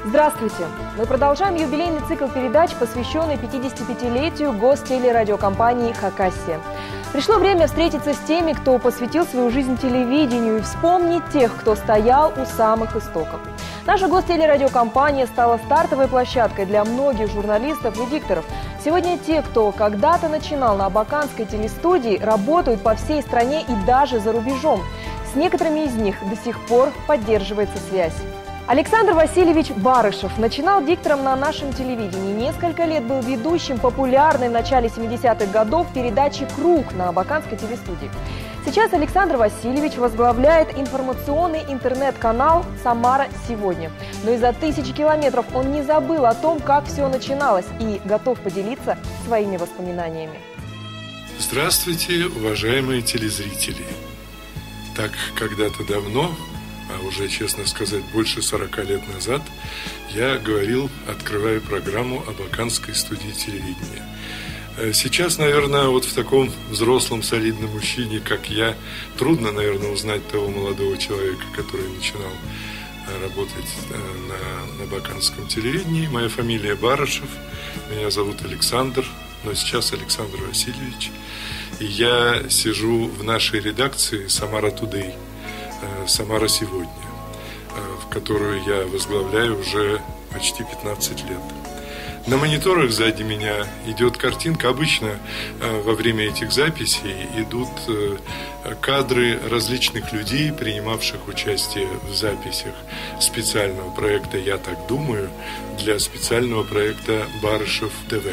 Здравствуйте! Мы продолжаем юбилейный цикл передач, посвященный 55-летию гостелерадиокомпании «Хакасия». Пришло время встретиться с теми, кто посвятил свою жизнь телевидению, и вспомнить тех, кто стоял у самых истоков. Наша гостелерадиокомпания стала стартовой площадкой для многих журналистов и дикторов. Сегодня те, кто когда-то начинал на абаканской телестудии, работают по всей стране и даже за рубежом. С некоторыми из них до сих пор поддерживается связь. Александр Васильевич Барышев начинал диктором на нашем телевидении. Несколько лет был ведущим популярной в начале 70-х годов передачи «Круг» на абаканской телестудии. Сейчас Александр Васильевич возглавляет информационный интернет-канал «Самара сегодня». Но и за тысячи километров он не забыл о том, как все начиналось, и готов поделиться своими воспоминаниями. Здравствуйте, уважаемые телезрители! Так, когда-то давно, а уже, честно сказать, больше 40 лет назад, я говорил, открывая программу абаканской студии телевидения. Сейчас, наверное, вот в таком взрослом, солидном мужчине, как я, трудно, наверное, узнать того молодого человека, который начинал работать на абаканском телевидении. Моя фамилия Барышев, меня зовут Александр, но сейчас Александр Васильевич. И я сижу в нашей редакции «Самара Тудей», «Самара сегодня», в которую я возглавляю уже почти 15 лет. На мониторах сзади меня идет картинка. Обычно во время этих записей идут кадры различных людей, принимавших участие в записях специального проекта «Я так думаю», для специального проекта «Барышев ТВ».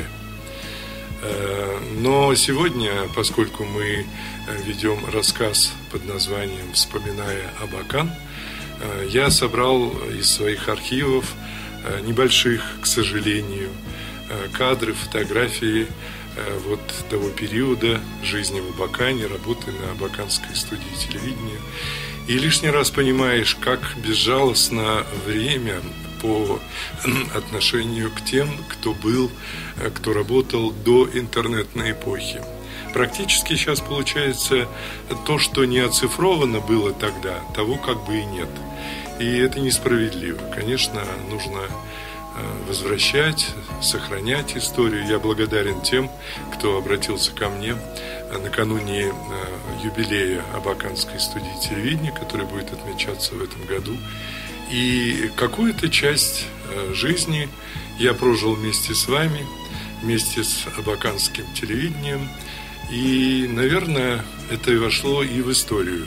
Но сегодня, поскольку мы ведем рассказ под названием «Вспоминая Абакан», я собрал из своих архивов небольших, к сожалению, кадры, фотографии вот того периода жизни в Абакане, работы на абаканской студии телевидения. И лишний раз понимаешь, как безжалостно время по отношению к тем, кто работал до интернетной эпохи. Практически сейчас получается то, что не оцифровано было тогда, того как бы и нет. И это несправедливо. Конечно, нужно возвращать, сохранять историю. Я благодарен тем, кто обратился ко мне накануне юбилея абаканской студии телевидения, который будет отмечаться в этом году. И какую-то часть жизни я прожил вместе с вами, вместе с абаканским телевидением. И, наверное, это и вошло и в историю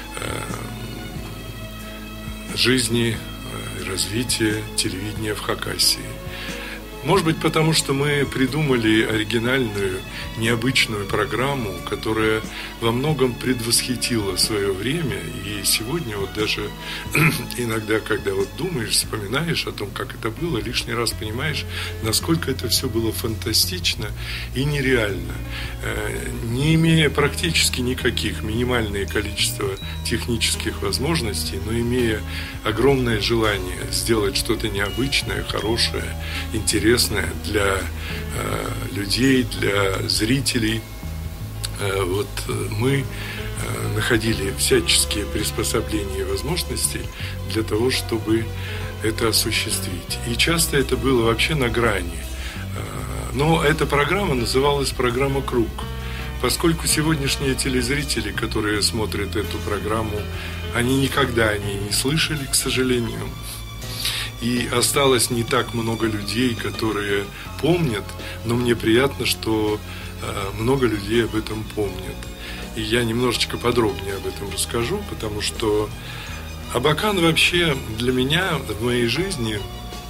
жизни и развития телевидения в Хакасии. Может быть, потому что мы придумали оригинальную, необычную программу, которая во многом предвосхитила свое время. И сегодня вот даже иногда, когда вот думаешь, вспоминаешь о том, как это было, лишний раз понимаешь, насколько это все было фантастично и нереально. Не имея практически никаких, минимальное количество технических возможностей, но имея огромное желание сделать что-то необычное, хорошее, интересное для людей, для зрителей. Вот мы находили всяческие приспособления и возможности для того, чтобы это осуществить. И часто это было вообще на грани. Но эта программа называлась программа «Круг». Поскольку сегодняшние телезрители, которые смотрят эту программу, они никогда о ней не слышали, к сожалению. И осталось не так много людей, которые помнят, но мне приятно, что много людей об этом помнят. И я немножечко подробнее об этом расскажу, потому что Абакан вообще для меня в моей жизни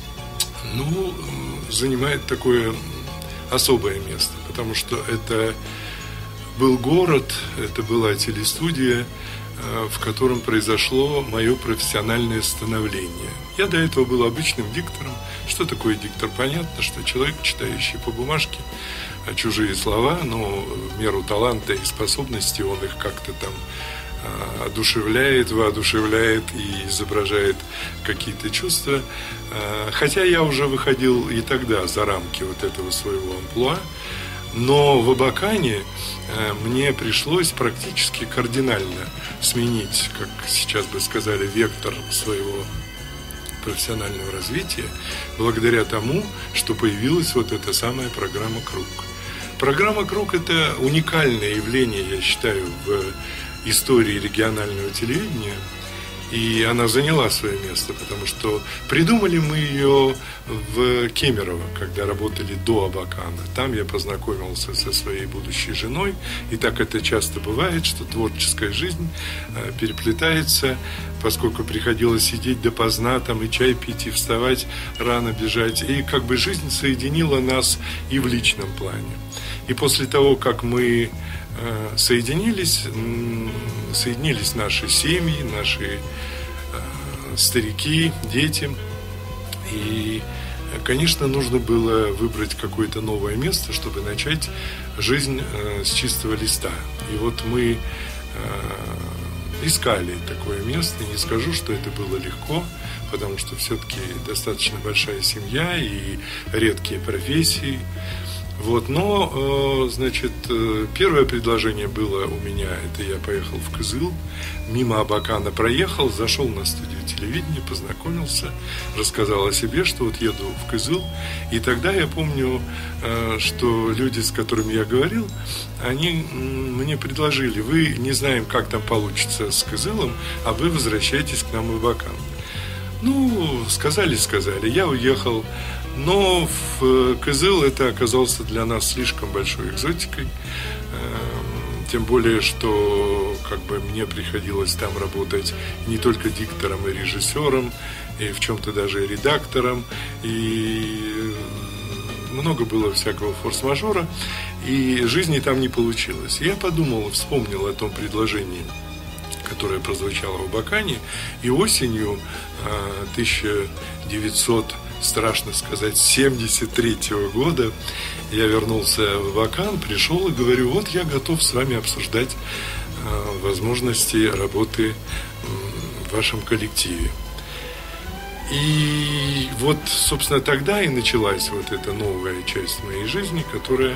занимает такое особое место, потому что это был город, это была телестудия, в котором произошло мое профессиональное становление. Я до этого был обычным диктором. Что такое диктор? Понятно, что человек, читающий по бумажке чужие слова, но в меру таланта и способностей он их как-то там одушевляет, воодушевляет и изображает какие-то чувства. Хотя я уже выходил и тогда за рамки вот этого своего амплуа, но в Абакане мне пришлось практически кардинально сменить, как сейчас бы сказали, вектор своего профессионального развития благодаря тому, что появилась вот эта самая программа «Круг». Программа «Круг» – это уникальное явление, я считаю, в истории регионального телевидения. И она заняла свое место, потому что придумали мы ее в Кемерово, когда работали до Абакана. Там я познакомился со своей будущей женой. И так это часто бывает, что творческая жизнь переплетается, поскольку приходилось сидеть допоздна, там и чай пить, и вставать рано, бежать. И как бы жизнь соединила нас и в личном плане. И после того, как мы соединились наши семьи, наши старики, дети. И, конечно, нужно было выбрать какое-то новое место, чтобы начать жизнь с чистого листа. И вот мы искали такое место. Не скажу, что это было легко, потому что все-таки достаточно большая семья и редкие профессии. Вот, но, значит, первое предложение было у меня, это я поехал в Кызыл, мимо Абакана проехал, зашел на студию телевидения, познакомился, рассказал о себе, что вот еду в Кызыл. И тогда я помню, что люди, с которыми я говорил, они мне предложили: вы не знаем, как там получится с Кызылом, а вы возвращайтесь к нам в Абакан. Ну, сказали, я уехал. Но в Кызыл это оказался для нас слишком большой экзотикой. Тем более, что как бы мне приходилось там работать не только диктором и режиссером, и в чем-то даже и редактором. И много было всякого форс-мажора. И жизни там не получилось. Я подумал, вспомнил о том предложении, которое прозвучало в Абакане. И осенью 1973 года я вернулся в Абакан, пришел и говорю: вот я готов с вами обсуждать возможности работы в вашем коллективе. И вот, собственно, тогда и началась вот эта новая часть моей жизни, которая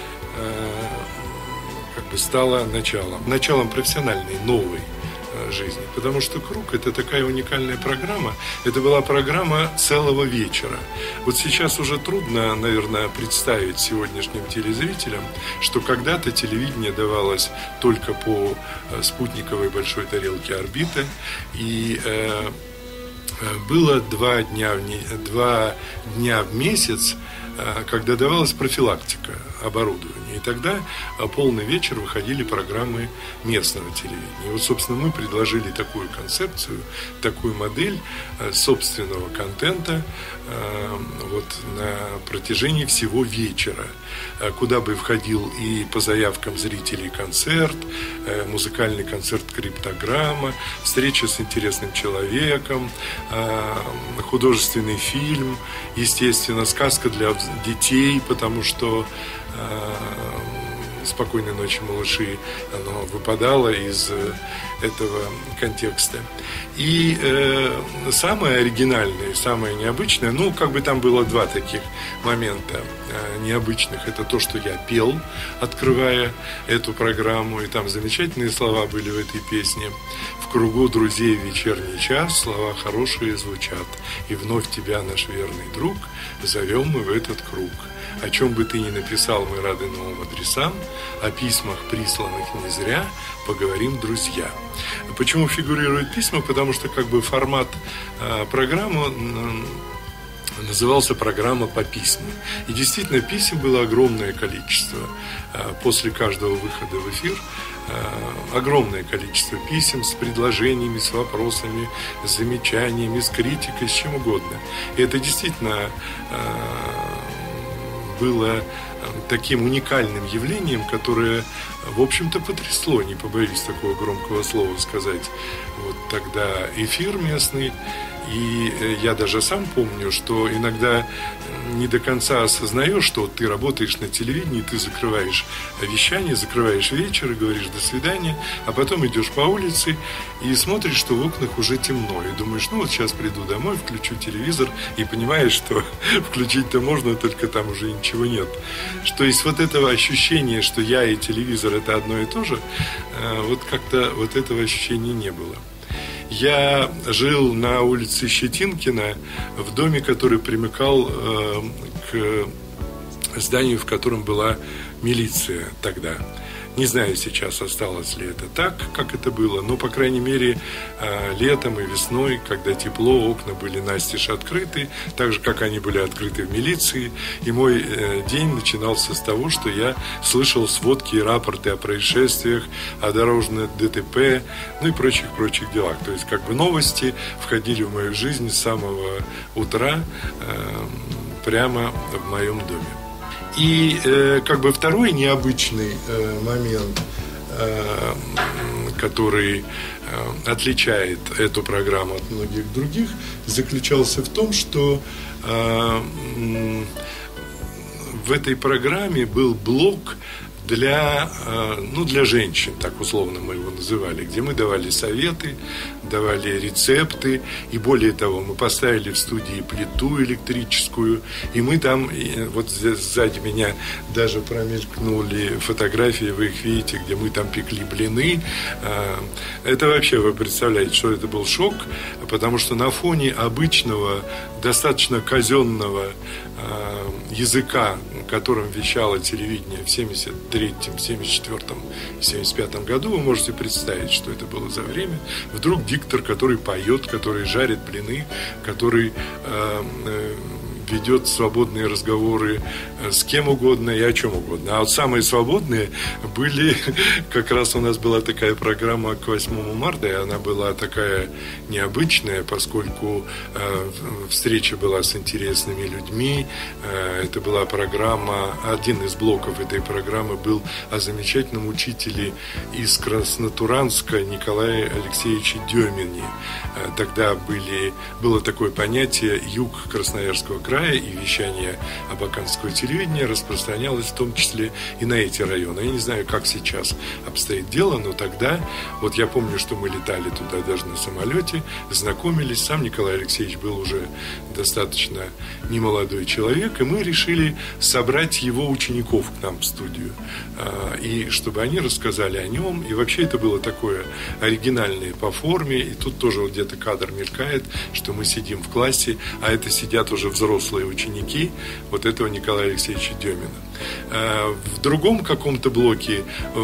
как бы стала началом профессиональной новой жизни. Потому что «Круг» — это такая уникальная программа. Это была программа целого вечера. Вот сейчас уже трудно, наверное, представить сегодняшним телезрителям, что когда-то телевидение давалось только по спутниковой большой тарелке орбиты. И было 2 дня в месяц, когда давалась профилактика оборудования. И тогда полный вечер выходили программы местного телевидения. И вот, собственно, мы предложили такую концепцию, такую модель собственного контента вот на протяжении всего вечера, куда бы входил и по заявкам зрителей концерт, музыкальный концерт «Криптограмма», встреча с интересным человеком, художественный фильм, естественно, сказка для детей, потому что «Спокойной ночи, малыши», оно выпадало из этого контекста. И самое оригинальное, самое необычное, ну, как бы там было 2 таких момента необычных. Это то, что я пел, открывая эту программу, и там замечательные слова были в этой песне. «В кругу друзей в вечерний час слова хорошие звучат, и вновь тебя, наш верный друг, зовем мы в этот круг. О чем бы ты ни написал, мы рады новым адресам, о письмах, присланных не зря, поговорим, друзья». Почему фигурируют письма? Потому что как бы формат программы назывался «Программа по письмам». И действительно, писем было огромное количество. После каждого выхода в эфир огромное количество писем с предложениями, с вопросами, с замечаниями, с критикой, с чем угодно. И это действительно было таким уникальным явлением, которое, в общем-то, потрясло, не побоюсь такого громкого слова сказать, вот тогда эфир местный. И я даже сам помню, что иногда не до конца осознаешь, что ты работаешь на телевидении, ты закрываешь вещание, закрываешь вечер и говоришь «до свидания», а потом идешь по улице и смотришь, что в окнах уже темно, и думаешь: ну вот сейчас приду домой, включу телевизор, и понимаешь, что включить-то можно, только там уже ничего нет. То есть вот этого ощущения, что я и телевизор — это одно и то же, вот как-то вот этого ощущения не было. я жил на улице Щетинкина в доме, который примыкал к зданию, в котором была милиция тогда. Не знаю сейчас, осталось ли это так, как это было, но, по крайней мере, летом и весной, когда тепло, окна были настежь открыты, так же, как они были открыты в милиции. И мой день начинался с того, что я слышал сводки и рапорты о происшествиях, о дорожных ДТП, ну и прочих делах. То есть, как бы новости входили в мою жизнь с самого утра прямо в моем доме. И как бы второй необычный момент, который отличает эту программу от многих других, заключался в том, что в этой программе был блок для женщин, так условно мы его называли, где мы давали советы, давали рецепты, и более того, мы поставили в студии плиту электрическую, и мы там, вот сзади меня даже промелькнули фотографии, вы их видите, где мы там пекли блины. Это вообще, вы представляете, что это был шок, потому что на фоне обычного, достаточно казенного языка, которым вещало телевидение в 73-м, 74-м, 75-м году, вы можете представить, что это было за время. Вдруг диктор, который поет, который жарит блины, который ведет свободные разговоры с кем угодно и о чем угодно. А вот самые свободные были, как раз у нас была такая программа к 8 марта, и она была такая необычная, поскольку встреча была с интересными людьми. Это была программа, один из блоков этой программы был о замечательном учителе из Краснотуранска Николае Алексеевиче Демине. Тогда было такое понятие «Юг Красноярского края», и вещание абаканского телевидения распространялось в том числе и на эти районы. Я не знаю, как сейчас обстоит дело, но тогда, вот я помню, что мы летали туда даже на самолете, знакомились, сам Николай Алексеевич был уже достаточно немолодой человек, и мы решили собрать его учеников к нам в студию, и чтобы они рассказали о нем, и вообще это было такое оригинальное по форме, и тут тоже вот где-то кадр мелькает, что мы сидим в классе, а это сидят уже взрослые ученики вот этого Николая Алексеевича Демина. В другом каком-то блоке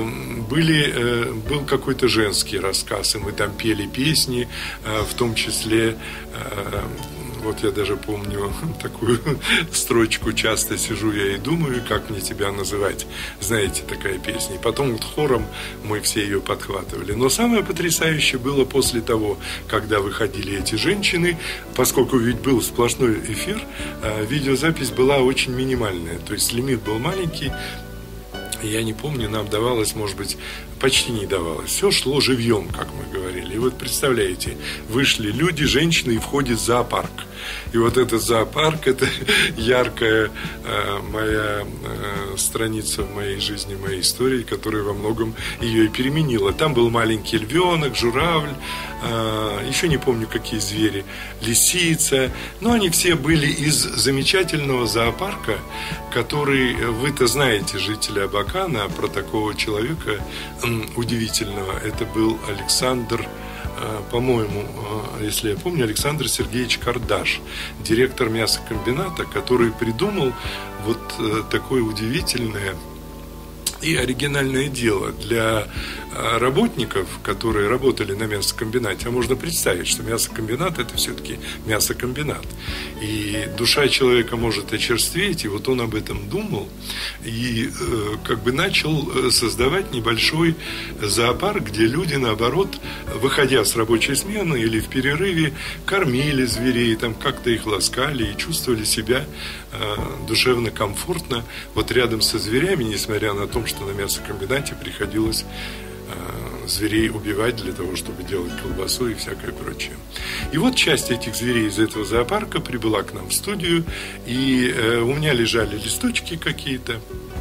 был какой-то женский рассказ, и мы там пели песни, в том числе, вот я даже помню такую строчку, часто сижу я и думаю, как мне тебя называть. Знаете, такая песня. И потом вот хором мы все ее подхватывали. Но самое потрясающее было после того, когда выходили эти женщины, поскольку ведь был сплошной эфир, видеозапись была очень минимальная. То есть лимит был маленький. Я не помню, нам давалось, может быть, почти не давалось. Все шло живьем, как мы говорили. И вот представляете, вышли люди, женщины, и входит зоопарк. И вот этот зоопарк, это яркая моя страница в моей жизни, в моей истории, которая во многом ее и переменила. Там был маленький львенок, журавль, еще не помню, какие звери, лисица. Но они все были из замечательного зоопарка, который, вы-то знаете, жители Абакана, про такого человека удивительного. Это был Александр, по-моему, если я помню, Александр Сергеевич Кардаш, директор мясокомбината, который придумал вот такое удивительное и оригинальное дело для работников, которые работали на мясокомбинате. А можно представить, что мясокомбинат – это все-таки мясокомбинат. И душа человека может очерстветь, и вот он об этом думал, и как бы начал создавать небольшой зоопарк, где люди, наоборот, выходя с рабочей смены или в перерыве, кормили зверей, там как-то их ласкали и чувствовали себя душевно комфортно вот рядом со зверями, несмотря на то, что на мясокомбинате приходилось зверей убивать для того, чтобы делать колбасу и всякое прочее. И вот часть этих зверей из этого зоопарка прибыла к нам в студию, и у меня лежали листочки какие-то.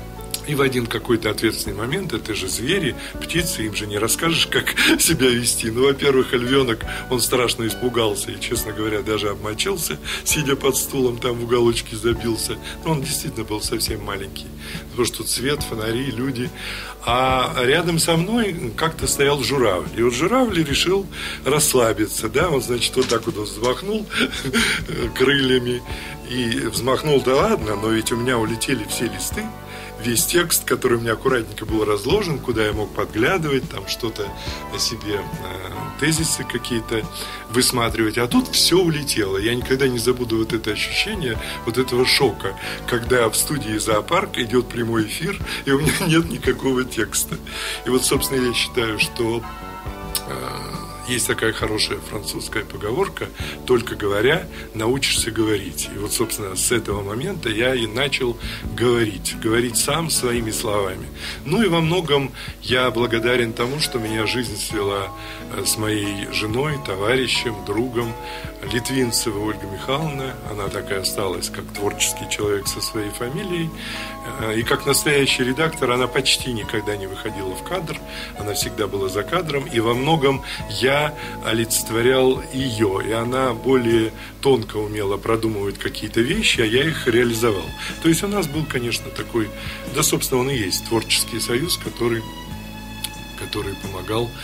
И в один какой-то ответственный момент, это же звери, птицы, им же не расскажешь, как себя вести. Ну, во-первых, львенок, он страшно испугался и, честно говоря, даже обмочился, сидя под стулом, там в уголочке забился. Но он действительно был совсем маленький, потому что тут свет, фонари, люди. А рядом со мной как-то стоял журавль. И вот журавль решил расслабиться, да, он, значит, вот так вот взмахнул крыльями и взмахнул, да ладно, но ведь у меня улетели все листы. Весь текст, который у меня аккуратненько был разложен, куда я мог подглядывать, там что-то о себе, тезисы какие-то высматривать. А тут все улетело. Я никогда не забуду вот это ощущение, вот этого шока, когда в студии «Зоопарк» идет прямой эфир, и у меня нет никакого текста. И вот, собственно, я считаю, что есть такая хорошая французская поговорка: только говоря, научишься говорить. И вот, собственно, с этого момента я и начал говорить сам своими словами. Ну и во многом я благодарен тому, что меня жизнь свела с моей женой, товарищем, другом, Литвинцева Ольга Михайловна. Она так и осталась как творческий человек со своей фамилией. И как настоящий редактор она почти никогда не выходила в кадр. Она всегда была за кадром. И во многом я олицетворял ее. И она более тонко умела продумывать какие-то вещи, а я их реализовал. То есть у нас был, конечно, такой, да, собственно, он и есть творческий союз, который помогал.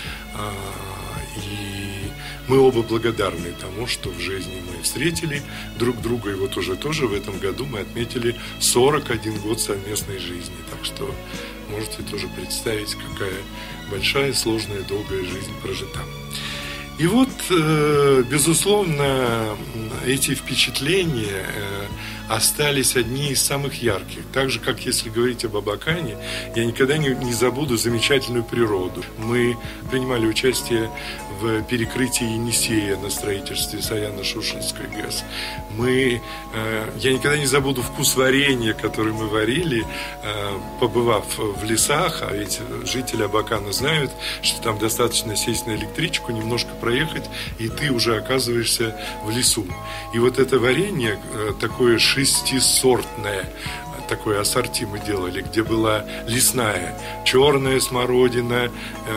И мы оба благодарны тому, что в жизни мы встретили друг друга. И вот уже тоже в этом году мы отметили 41 год совместной жизни. Так что можете тоже представить, какая большая, сложная, долгая жизнь прожита. И вот, безусловно, эти впечатления остались одни из самых ярких. Так же, как если говорить об Абакане, я никогда не забуду замечательную природу. Мы принимали участие в перекрытии Енисея на строительстве Саяно-Шушенской ГЭС. Я никогда не забуду вкус варенья, который мы варили, побывав в лесах. А ведь жители Абакана знают, что там достаточно сесть на электричку, немножко проехать, и ты уже оказываешься в лесу. И вот это варенье такое шестисортное, такое ассорти мы делали, где была лесная, черная смородина,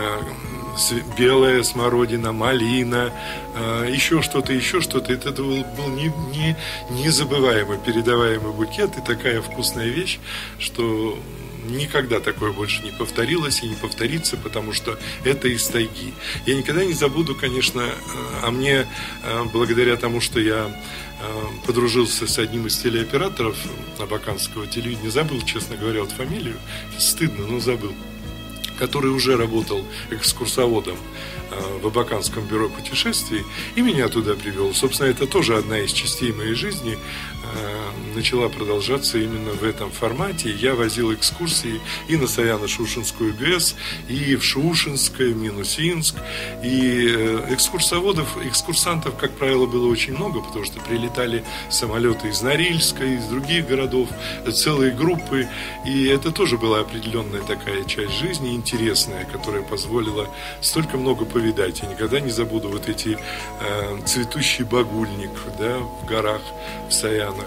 белая смородина, малина, еще что-то. Это был незабываемый, передаваемый букет и такая вкусная вещь, что никогда такое больше не повторилось и не повторится, потому что это из тайги. Я никогда не забуду, конечно, а мне, благодаря тому, что я подружился с одним из телеоператоров абаканского телевидения, забыл, честно говоря, вот фамилию, стыдно, но забыл, который уже работал экскурсоводом в Абаканском бюро путешествий, и меня туда привел. Собственно, это тоже одна из частей моей жизни, начала продолжаться именно в этом формате. Я возил экскурсии и на Саяно-Шушенскую ГЭС, и в Шушенское, в Минусинск. И экскурсантов, как правило, было очень много, потому что прилетали самолеты из Норильска, из других городов, целые группы. И это тоже была определенная такая часть жизни, интересная, которая позволила столько много повидать. Я никогда не забуду вот эти цветущий багульник, да, в горах, в Саянах,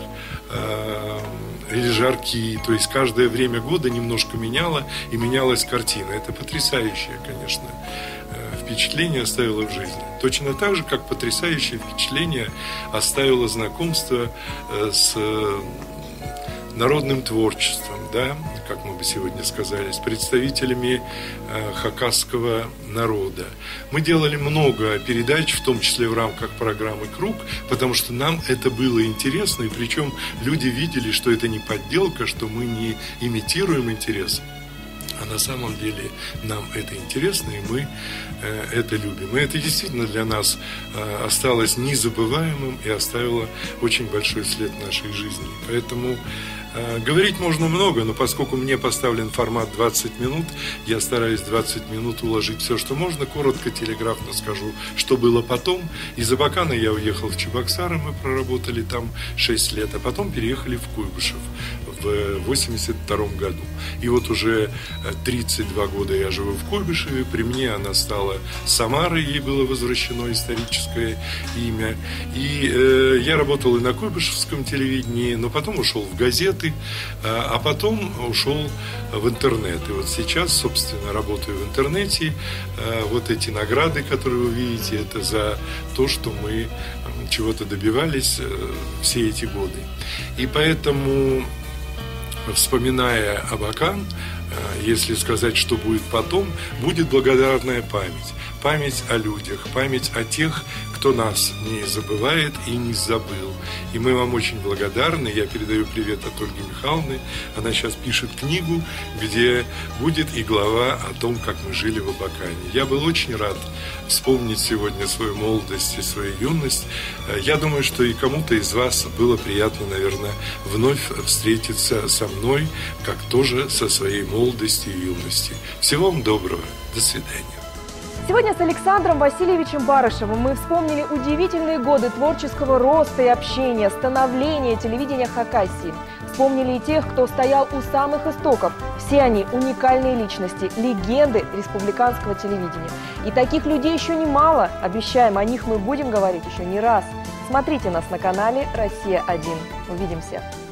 или жарки, то есть каждое время года немножко менялась картина. Это потрясающее, конечно, впечатление оставило в жизни. Точно так же, как потрясающее впечатление оставило знакомство с народным творчеством, да, как мы бы сегодня сказали, с представителями хакасского народа. Мы делали много передач, в том числе в рамках программы «Круг», потому что нам это было интересно, и причем люди видели, что это не подделка, что мы не имитируем интерес, а на самом деле нам это интересно, и мы это любим. И это действительно для нас осталось незабываемым и оставило очень большой след в нашей жизни. Поэтому говорить можно много, но поскольку мне поставлен формат 20 минут, я стараюсь 20 минут уложить все, что можно. Коротко, телеграфно скажу, что было потом. Из Абакана я уехал в Чебоксары, мы проработали там 6 лет, а потом переехали в Куйбышев, в 1982 году. И вот уже 32 года я живу в Куйбышеве. При мне она стала Самарой, ей было возвращено историческое имя. И я работал и на куйбышевском телевидении, но потом ушел в газеты, а потом ушел в интернет. И вот сейчас, собственно, работаю в интернете. Вот эти награды, которые вы видите, это за то, что мы чего-то добивались все эти годы. И поэтому, вспоминая Абакан, если сказать, что будет потом, будет благодарная память. Память о людях, память о тех, кто нас не забывает и не забыл. И мы вам очень благодарны. Я передаю привет от Ольги Михайловны. Она сейчас пишет книгу, где будет и глава о том, как мы жили в Абакане. Я был очень рад вспомнить сегодня свою молодость и свою юность. Я думаю, что и кому-то из вас было приятно, наверное, вновь встретиться со мной, как тоже со своей молодостью и юностью. Всего вам доброго. До свидания. Сегодня с Александром Васильевичем Барышевым мы вспомнили удивительные годы творческого роста и общения, становления телевидения Хакасии. Вспомнили и тех, кто стоял у самых истоков. Все они уникальные личности, легенды республиканского телевидения. И таких людей еще немало. Обещаем, о них мы будем говорить еще не раз. Смотрите нас на канале «Россия-1». Увидимся.